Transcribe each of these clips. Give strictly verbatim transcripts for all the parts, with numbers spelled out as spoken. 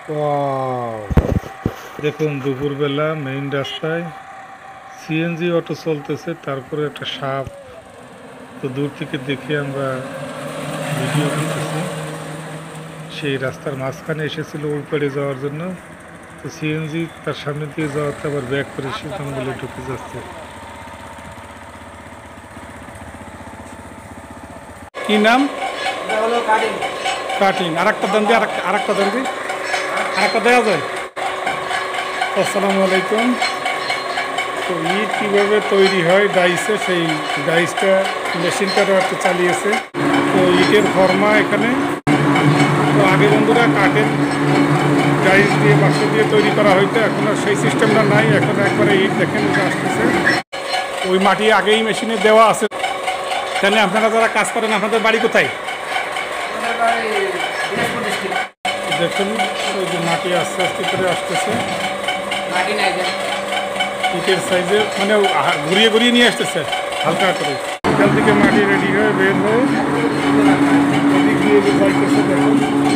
Wow, দেখুন দুপুরবেলা main রাস্তায় সিএনজি অটো চলতেছে, তারপরে একটা সাপ। তো দূর থেকে দেখে আমরা ভিডিও করতেছি। সেই রাস্তার মাঝখানে এসেছিল ওই পাড়ে যাওয়ার জন্য, তো সিএনজি তার সামনে দিয়ে যাওয়াতে আবার ব্যাক করে সেখান বলে ঢুকে যাচ্ছে। কি নাম? কাটিং। আর একটা দাম দিয়ে আর একটা দাম দিই আর একটা দেওয়া যায়। আসসালামু আলাইকুম। তো ইট কীভাবে তৈরি হয় ডাইসে, সেই ডাইসটা মেশিনটারও একটা চালিয়েছে। তো ইটের ফর্মা এখানে। তো আগে বন্ধুরা কাঠের ডাইস দিয়ে বাক্স দিয়ে তৈরি করা হইতো, এখন আর সেই সিস্টেমটা নাই। এখন একবারে ইট দেখেন আসতেছে, ওই মাটি আগেই মেশিনে দেওয়া আছে। এখানে আপনারা যারা কাজ করেন, আপনাদের বাড়ি কোথায়? দেখুন ওই যে মাটি আস্তে আস্তে করে আসতেছে, ইটের সাইজে, মানে ঘুরিয়ে ঘুরিয়ে নিয়ে আসতেছে হালকা করে। এখান থেকে মাটি রেডি হয়ে বের হয়ে এদিক দিয়ে যে যাইতেছে দেখুন।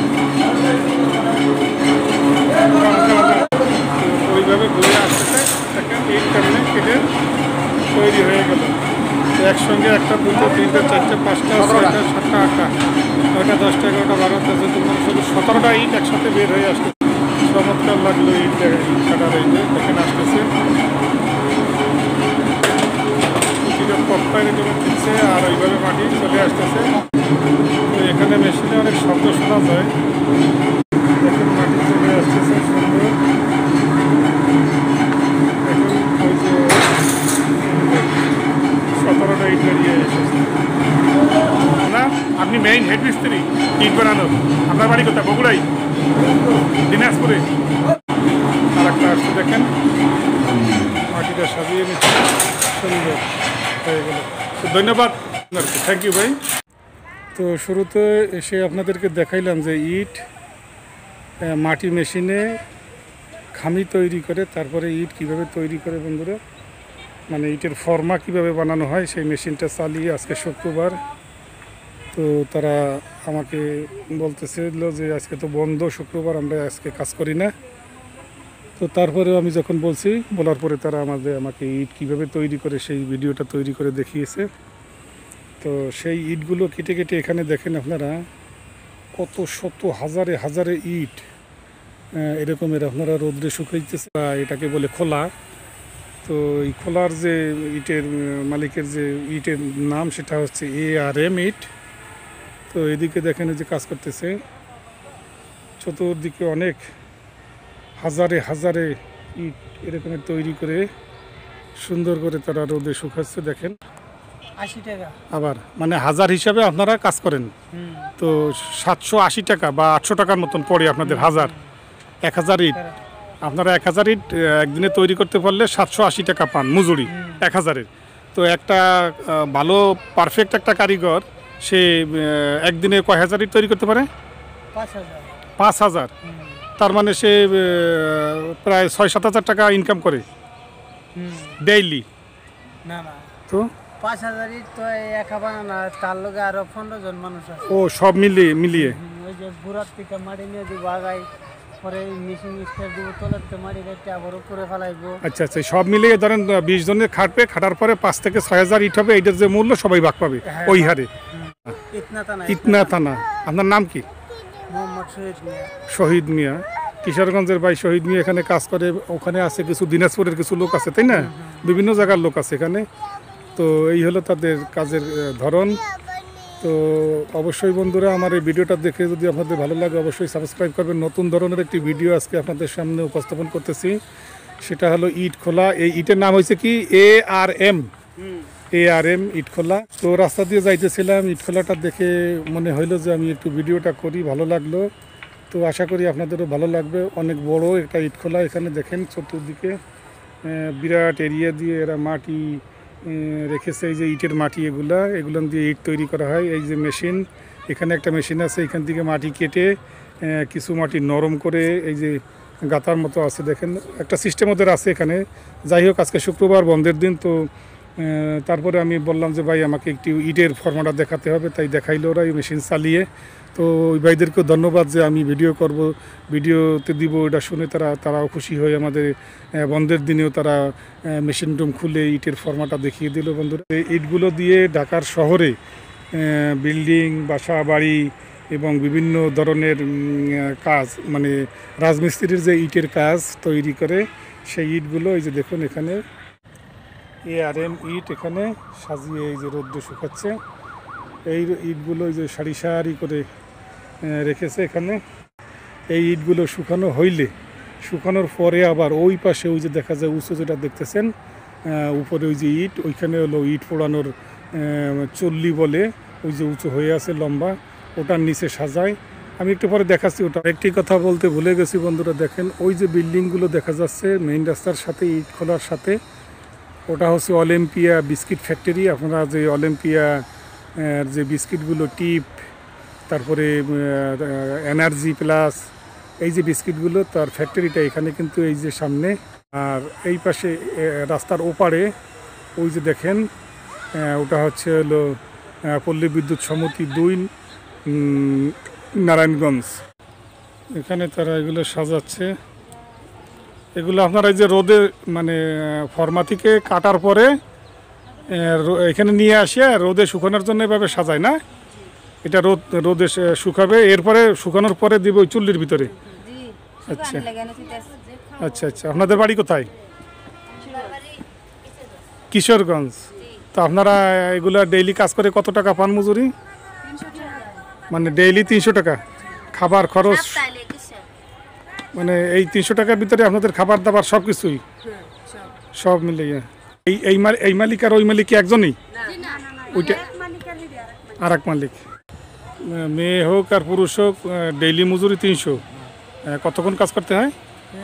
ওইভাবে ঘুরে আসতেছে, দেখেন ইট কেমনে কেটে তৈরি হয়ে গেল। একসঙ্গে একটা, দুটো, তিনটে, চারটে, পাঁচটা, ছয়টা, সাতটা, আটটা, নয়টা, দশটা, এগারোটা, বারোটা, চোদ্দটা, ষোলো, সতেরোটা ইট একসাথে বের হয়ে আসছে। চমৎকার লাগলো ইট কাটার। এই যে এখানে আসতেছে পপ্পায় জন্য দিচ্ছে, আর ওইভাবে মাটি চলে আসতেছে। তো এখানে মেশিনে অনেক শব্দ শোনা যায়। এখন মাটি চলে আসতেছে সুন্দর। এখন ওই যে সতেরোটা ইট বেরিয়ে এসেছে না। আপনি মেইন হেড মিস্ত্রি ইট বানানোর। আপনার বাড়ি কোথায়? বগুড়াই, দিনাজপুরে। আর একটা আসছে দেখেন, মাটিটা সাজিয়ে নিচ্ছে সুন্দর হয়ে গেল। তো ধন্যবাদ, থ্যাংক ইউ ভাই। তো শুরুতে এসে আপনাদেরকে দেখাইলাম যে ইট মাটি মেশিনে খামি তৈরি করে, তারপরে ইট কিভাবে তৈরি করে বন্ধুরা, মানে ইটের ফর্মা কিভাবে বানানো হয় সেই মেশিনটা চালিয়ে। আজকে শুক্রবার, তো তারা আমাকে বলতেছিল যে আজকে তো বন্ধ, শুক্রবার, আমরা আজকে কাজ করি না। তো তারপরেও আমি যখন বলছি, বলার পরে তারা আমাদের আমাকে ইট কীভাবে তৈরি করে সেই ভিডিওটা তৈরি করে দেখিয়েছে। তো সেই ইটগুলো কেটে কেটে এখানে দেখেন আপনারা কত শত হাজারে হাজারে ইট এরকমের আপনারা রোদ্রে শুকাইতেছে, বা এটাকে বলে খোলা। তো এই খোলার যে ইটের মালিকের যে ইটের নাম, সেটা হচ্ছে এ আর এম ইট। তো এদিকে দেখেন যে কাজ করতেছে, চতুর্দিকে অনেক হাজারে হাজারে ইট এরকমের তৈরি করে সুন্দর করে তারা রোদে শুকাচ্ছে। দেখেন আশি টাকা, আবার মানে হাজার হিসাবে আপনারা কাজ করেন, তো সাতশো আশি টাকা বা আটশো টাকার মতন পড়ে আপনাদের হাজার। এক হাজার ইট আপনারা এক হাজার ইট একদিনে তৈরি করতে পারলে সাতশো আশি টাকা পান মজুরি এক হাজারের। তো একটা ভালো পারফেক্ট একটা কারিগর সে একদিনে কয় হাজার ইট তৈরি করতে পারে? পাঁচ হাজার। পাঁচ হাজার তার মানে সে প্রায় ছয় সাত হাজার টাকা ইনকাম করে ডেইলি। না না, তো পাঁচ হাজার ইট তো একা বানানো, তার লগে আরো পনেরো জন মানুষ আছে। ও সব মিলিয়ে মিলিয়ে ওই যে বুড়ার থেকে মাটি নিয়ে দিব আগাই, পরে মেশিন স্টার দিব, তোলাতে মাটি রেখে আবার উপরে ফেলাইবো। আচ্ছা আচ্ছা, সব মিলিয়ে ধরেন বিশ জনের খাটবে, খাটার পরে পাঁচ থেকে ছয় হাজার ইট হবে। এইটার যে মূল্য সবাই ভাগ পাবে ওই হারে। ইতনা থানা। ইতনা থানা। আপনার নাম কি? মোহাম্মদ শহীদ মিয়া। শহীদ মিয়া, কিশোরগঞ্জের ভাই শহীদ মিয়া এখানে কাজ করে। ওখানে আছে কিছু দিনাজপুরের কিছু লোক আছে, তাই না? বিভিন্ন জায়গার লোক আছে এখানে। তো এই হলো তাদের কাজের ধরন। তো অবশ্যই বন্ধুরা আমার এই ভিডিওটা দেখে যদি আপনাদের ভালো লাগে, অবশ্যই সাবস্ক্রাইব করবেন। নতুন ধরনের একটি ভিডিও আজকে আপনাদের সামনে উপস্থাপন করতেছি, সেটা হলো ইট খোলা। এই ইটের নাম হয়েছে কি এ আর এম এ আর এম ইট খোলা। তো রাস্তা দিয়ে যাইতেছিলাম, ইট খোলাটা দেখে মনে হইলো যে আমি একটু ভিডিওটা করি, ভালো লাগলো। তো আশা করি আপনাদেরও ভালো লাগবে। অনেক বড় একটা ইট খোলা। এখানে দেখেন চতুর্দিকে বিরাট এরিয়া দিয়ে এরা মাটি রেখেছে। এই যে ইটের মাটি, এগুলা এগুলো দিয়ে ইট তৈরি করা হয়। এই যে মেশিন, এখানে একটা মেশিন আছে, এখান থেকে মাটি কেটে কিছু মাটি নরম করে এই যে গাতার মতো আছে, দেখেন একটা সিস্টেম ওদের আছে এখানে। যাই হোক, আজকে শুক্রবার বন্ধের দিন, তো তারপরে আমি বললাম যে ভাই আমাকে একটু ইটের ফর্মাটা দেখাতে হবে, তাই দেখাইলো ওরা এই মেশিন চালিয়ে। তো ওই ভাইদেরকেও ধন্যবাদ যে আমি ভিডিও করব, ভিডিওতে দিব, এটা শুনে তারা তারাও খুশি হয়ে আমাদের বন্ধের দিনেও তারা মেশিন রুম খুলে ইটের ফর্মাটা দেখিয়ে দিল। বন্ধুরা, এই ইটগুলো দিয়ে ঢাকার শহরে বিল্ডিং, বাসা বাড়ি এবং বিভিন্ন ধরনের কাজ, মানে রাজমিস্ত্রির যে ইটের কাজ তৈরি করে, সেই ইটগুলো এই যে দেখুন এখানে এ আর এম ইট এখানে সাজিয়ে এই যে রোদ্দে শুকাচ্ছে। এই ইটগুলো এই যে সারি সারি করে রেখেছে এখানে। এই ইটগুলো শুকানো হইলে, শুকানোর পরে আবার ওই পাশে ওই যে দেখা যায় উঁচু যেটা দেখতেছেন উপরে ওই যে ইট, ওইখানে হলো ইট পোড়ানোর চল্লি বলে, ওই যে উঁচু হয়ে আছে লম্বা, ওটার নিচে সাজায়। আমি একটু পরে দেখাচ্ছি ওটা। একটি কথা বলতে ভুলে গেছি বন্ধুরা, দেখেন ওই যে বিল্ডিংগুলো দেখা যাচ্ছে মেইন রাস্তার সাথে, ইট খোলার সাথে, ওটা হচ্ছে অলিম্পিয়া বিস্কিট ফ্যাক্টরি। আপনারা যে অলিম্পিয়া যে বিস্কিটগুলো, টিপ, তারপরে এনার্জি প্লাস, এই যে বিস্কিটগুলো, তার ফ্যাক্টরিটা এখানে কিন্তু এই যে সামনে। আর এই পাশে রাস্তার ওপারে ওই যে দেখেন ওটা হচ্ছে হলো পল্লী বিদ্যুৎ সমিতি দুই নারায়ণগঞ্জ। এখানে তারা এগুলো সাজাচ্ছে। এগুলো আপনারা এই যে রোদে, মানে ফর্মা থেকে কাটার পরে এখানে নিয়ে আসে রোদে শুকানোর জন্য এভাবে সাজায় না? এটা রোদ রোদে শুকাবে, এরপরে শুকানোর পরে দিব ওই চুল্লির ভিতরে। আচ্ছা আচ্ছা আচ্ছা আপনাদের বাড়ি কোথায়? কিশোরগঞ্জ। তো আপনারা এগুলা ডেইলি কাজ করে কত টাকা পান মজুরি? মানে ডেইলি তিনশো টাকা খাবার খরচ, মানে এই তিনশো টাকার ভিতরে আপনাদের খাবার দাবার সব কিছুই সব মিলে? এই এই এই মালিক আর ওই মালিক কি একজনই? ওইটা আর এক মালিক। মেয়ে হোক আর পুরুষ হোক ডেইলি মজুরি তিনশো। কতক্ষণ কাজ করতে হয়?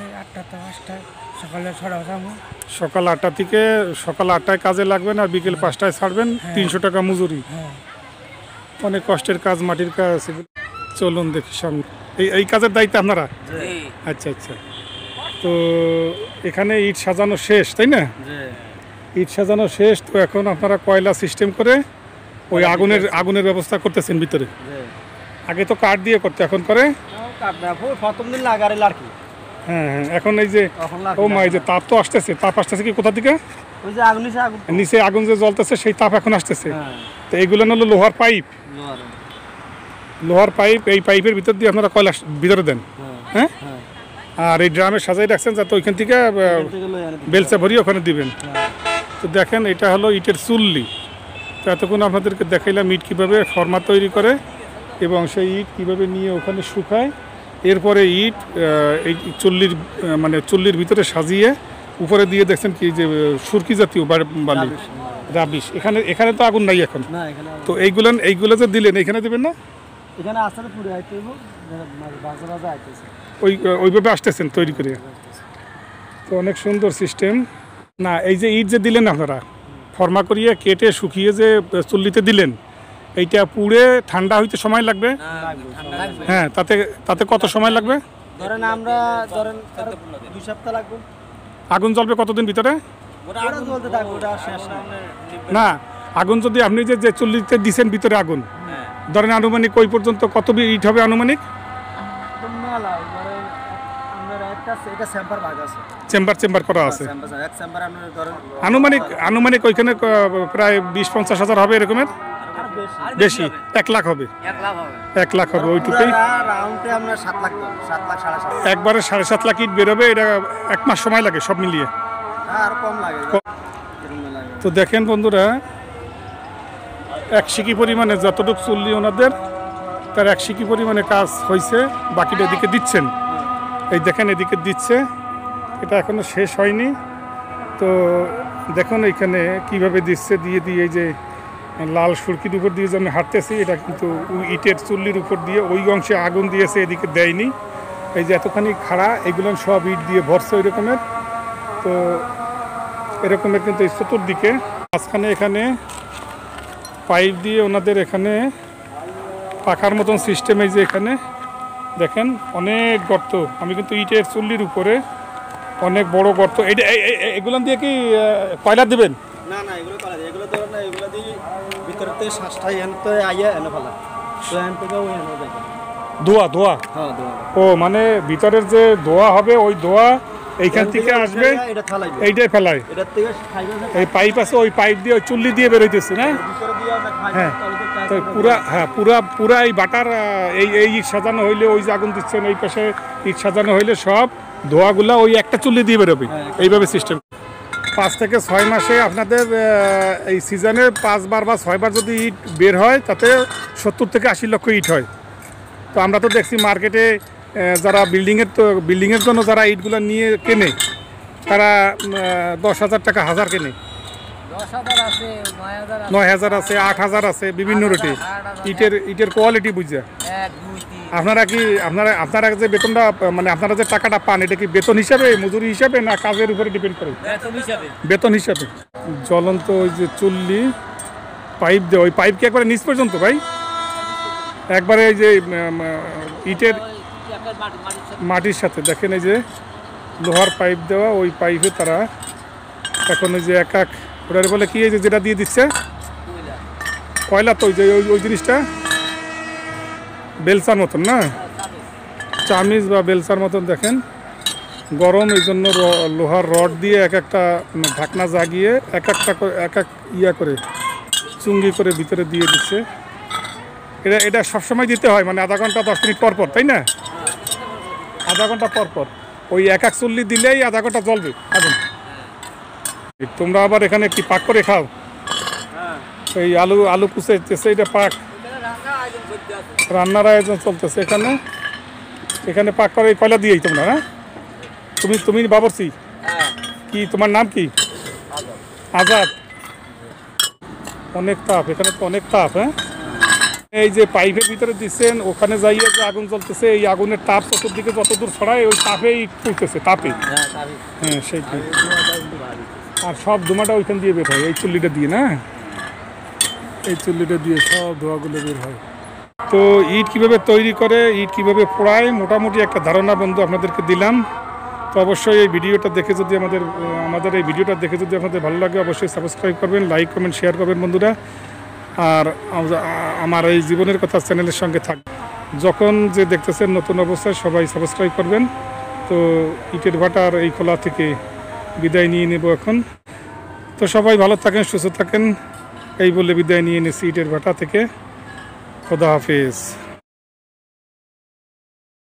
সকাল আটটা থেকে সকাল আটটায় কাজে লাগবেন আর বিকেল পাঁচটায় ছাড়বেন, তিনশো টাকা মজুরি। অনেক কষ্টের কাজ, মাটির কাজ। চলুন দেখি সামনে। এই এই কাজের দায়িত্ব আপনারা? আচ্ছা আচ্ছা। তো এখানে ইট সাজানো শেষ, তাই না? ইট সাজানো শেষ। তো এখন আপনারা কয়লা সিস্টেম করে ওই আগুনের আগুনের ব্যবস্থা করতেছেন ভিতরে? আগে তো কাঠ দিয়ে করতে, এখন করে হ্যাঁ হ্যাঁ। এখন এই যে ও মা, এই যে তাপ তো আসতেছে, তাপ আসতেছে কি কোথা থেকে? নিচে আগুন যে জ্বলতেছে সেই তাপ এখন আসতেছে। তো এইগুলো হলো লোহার পাইপ, লোহার পাইপ। এই পাইপের ভিতর দিয়ে আপনারা কয়লা ভিতরে দেন, হ্যাঁ? আর এই ড্রামে সাজাই রাখছেন যাতে ওইখান থেকে বেলচা ভরিয়ে ওখানে দিবেন। তো দেখেন এটা হলো ইটের চুল্লি। তো এতক্ষণ আপনাদেরকে দেখাইলাম ইট কীভাবে ফর্মা তৈরি করে এবং সেই ইট কীভাবে নিয়ে ওখানে শুকায়। এরপরে ইট এই চুল্লির, মানে চুল্লির ভিতরে সাজিয়ে উপরে দিয়ে দেখছেন কি যে সুরকি জাতীয় বালি, রাবিশ। এখানে এখানে তো আগুন নাই এখন। তো এইগুলো এইগুলো যে দিলেন এখানে দেবেন না? ওই ওইভাবে আসতেছেন তৈরি করে। তো অনেক সুন্দর সিস্টেম না? এই যে ইট যে দিলেন আপনারা ফর্মা করিয়ে কেটে শুকিয়ে যে চুল্লিতে দিলেন, এইটা পুড়ে ঠান্ডা হইতে সময় লাগবে? হ্যাঁ। তাতে তাতে কত সময় লাগবে? ধরেন আমরা ধরেন দুই সপ্তাহ লাগবে। আগুন জ্বলবে কতদিন ভিতরে? না, আগুন যদি আপনি যে যে চুল্লিতে দিচ্ছেন ভিতরে আগুন, ধরেন আনুমানিক ওই পর্যন্ত কত ইট হবে আনুমানিক? চেম্বার চেম্বার করা আছে আনুমানিক আনুমানিক ওইখানে প্রায় বিশ পঞ্চাশ হাজার হবে এরকমের? বেশি, এক লাখ হবে। এক লাখ হবে ওইটুকুই। একবারে সাড়ে সাত লাখ ইট বেরোবে। এটা এক মাস সময় লাগে সব মিলিয়ে। তো দেখেন বন্ধুরা, এক সিকি পরিমাণে যতটুকু চুল্লি ওনাদের, তার এক সিকি পরিমাণে কাজ হয়েছে, বাকিটা এদিকে দিচ্ছেন। এই দেখেন এদিকে দিচ্ছে, এটা এখনো শেষ হয়নি। তো দেখুন এইখানে কিভাবে দিচ্ছে, দিয়ে দিয়ে এই যে লাল সুরকির উপর দিয়ে যে আমি হাঁটতেছি, এটা কিন্তু ইটের চুল্লির উপর দিয়ে ওই অংশে আগুন দিয়েছে, এদিকে দেয়নি। এই যে এতখানি খাড়া, এগুলো সব ইট দিয়ে ভরছে ওই রকমের। তো এরকমের কিন্তু এই চতুর্দিকে মাঝখানে এখানে পাইপ দিয়ে ওনাদের এখানে পাখার মতন সিস্টেম। এই যে এখানে দেখেন অনেক গর্ত। আমি কিন্তু ইটের চুল্লির উপরে অনেক বড় গর্ত। এইটা এগুলো দিয়ে কি কয়লা দেবেন? না না এগুলো করা যায় এগুলো ধরো না এগুলো দিয়ে ভিতরে থেকে শ্বাসটা এনে তো আইয়া এনে ফেলা তো এন থেকে ওই এনে যায় ধোয়া ধোয়া হ্যাঁ ধোয়া ও মানে ভিতরের যে ধোয়া হবে ওই ধোয়া এইখান থেকে আসবে এটা ফেলাই এইটাই ফেলায় এটার থেকে ফাইবার এই পাইপ আছে ওই পাইপ দিয়ে ওই চুল্লি দিয়ে বেরোইতেছে না ভিতরে দিয়ে আমরা হ্যাঁ ফাইবার তো পুরা হ্যাঁ পুরা পুরা এই বাটার আহ, এই এই ইট সাজানো হইলে ওই যে আগুন দিচ্ছেন এই পাশে ইট সাজানো হইলে সব ধোঁয়াগুলা ওই একটা চুল্লি দিয়ে বেরোবে এইভাবে সিস্টেম পাঁচ থেকে ছয় মাসে আপনাদের আহ, এই সিজনে পাঁচবার বা ছয়বার যদি ইট বের হয় তাতে সত্তর থেকে আশি লক্ষ ইট হয়। তো আমরা তো দেখছি মার্কেটে আহ, যারা বিল্ডিংয়ের তো বিল্ডিংয়ের জন্য যারা ইটগুলো নিয়ে কেনে তারা উম, আহ, দশ হাজার টাকা হাজার কেনে, দশ হাজার আছে নয় হাজার আছে নয় হাজার আছে, আট হাজার আছে, বিভিন্ন রেটে ইটের ইটের কোয়ালিটি বুঝছে। এক দুই তিন আপনারা কি আপনারা আপনারা যে বেতনটা মানে আপনারা যে টাকাটা পান এটা কি বেতন হিসাবে মজুরি হিসাবে না কাজের উপরে ডিপেন্ড করে? বেতন হিসাবে বেতন হিসাবে। জ্বলন্ত ওই যে চুল্লি পাইপ দেওয়া ওই পাইপ কি একবারে নিচ পর্যন্ত ভাই? একবারে এই যে উম, ইটের মাটির সাথে দেখেন এই যে লোহার পাইপ দেওয়া ওই পাইপে তারা এখন ওই যে এক এক ওটার বলে কি এই যে যেটা দিয়ে দিচ্ছে কয়লা, তো ওই যে ওই ওই জিনিসটা বেলসার মতন না, চামিজ বা বেলসার মতন দেখেন গরম, এই জন্য র- লোহার রড দিয়ে এক একটা ঢাকনা জাগিয়ে এক একটা করে এক এক ইয়া করে চুঙ্গি করে ভিতরে দিয়ে দিচ্ছে। এটা এটা সবসময় দিতে হয় মানে আধা ঘন্টা দশ মিনিট পর পর, তাই না? আধা ঘন্টা পর পর ওই এক এক চল্লি দিলেই আধা ঘন্টা জ্বলবে আগুন। তোমরা আবার এখানে কি পাক করে খাও? এই আলু আলু কুচাইতেছে এটা পাক, রান্নার আয়োজন চলতেছে এখানে। এখানে পাক করে এই কয়লা দিয়েই তোমরা, হ্যাঁ? তুমি তুমি বাবরচি কি, তোমার নাম কি? আজাদ। অনেক তাপ এখানে, তো অনেক তাপ। হ্যাঁ, এই যে পাইপের ভিতরে দিচ্ছেন ওখানে যাইয়ে যে আগুন জ্বলতেছে, এই আগুনের তাপ চতুর্দিকে যতদূর ছড়ায় ওই তাপেই তুলতেছে, তাপে। হ্যাঁ সেইটাই। আর সব ধোঁয়াটা ওইখান দিয়ে বের হয় এই চুল্লিটা দিয়ে, না এই চুল্লিটা দিয়ে সব ধোঁয়াগুলো বের হয়। তো ইট কিভাবে তৈরি করে, ইট কিভাবে পোড়ায়, মোটামুটি একটা ধারণা বন্ধু আপনাদেরকে দিলাম। তো অবশ্যই এই ভিডিওটা দেখে যদি আমাদের আমাদের এই ভিডিওটা দেখে যদি আপনাদের ভালো লাগে অবশ্যই সাবস্ক্রাইব করবেন, লাইক কমেন্ট শেয়ার করবেন বন্ধুরা। আর আমার এই জীবনের কথা চ্যানেলের সঙ্গে থাক যখন যে দেখতেছেন নতুন অবস্থায় সবাই সাবস্ক্রাইব করবেন। তো ইটের ভাটার এই খোলা থেকে বিদায় নিয়ে নেব এখন। তো সবাই ভালো থাকেন, সুস্থ থাকেন, এই বলে বিদায় নিয়ে নিয়েছি ইটের ভাটা থেকে। খোদা হাফেজ।